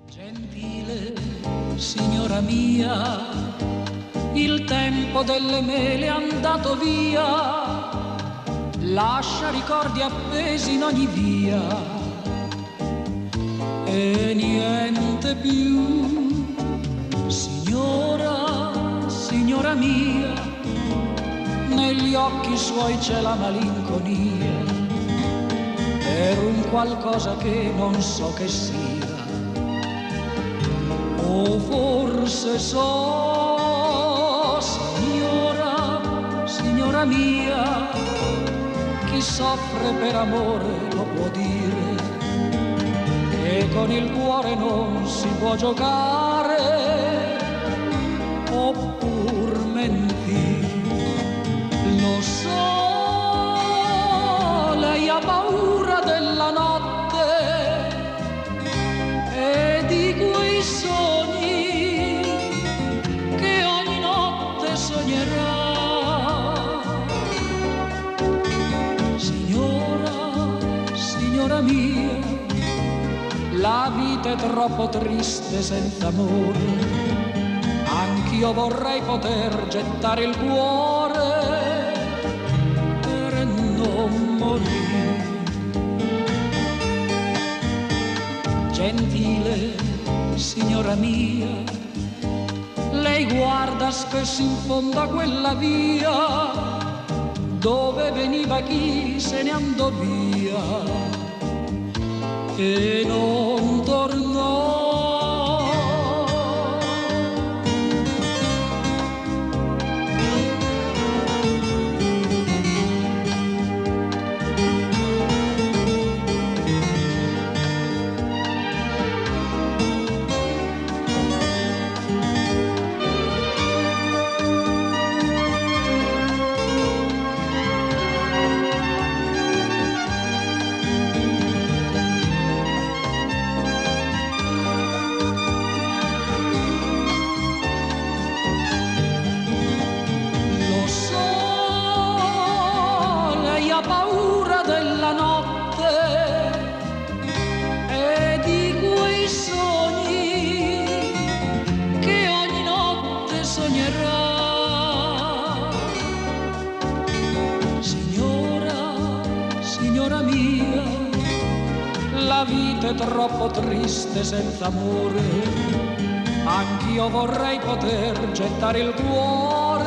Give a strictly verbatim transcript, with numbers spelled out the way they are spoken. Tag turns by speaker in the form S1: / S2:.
S1: Gentile signora mia, il tempo delle mele è andato via, lascia ricordi appesi in ogni via e niente più. Signora, signora mia, negli occhi suoi c'è la malinconia per un qualcosa che non so che sia. O forse so, signora, signora mia, chi soffre per amore lo può dire, e con il cuore non si può giocare, oppur mentire. Lo so, lei ha paura della notte e di quei sogni che ogni notte sognerà. Signora, signora mia, la vita è troppo triste senza amore, anch'io vorrei poter gettare il cuore per non morire. Gentile signora mia, lei guarda spesso in fondo a quella via dove veniva chi se ne andò via e non tornò. Paura della notte e di quei sogni che ogni notte sognerà. Signora, signora mia, la vita è troppo triste senza amore, anch'io vorrei poter gettare il cuore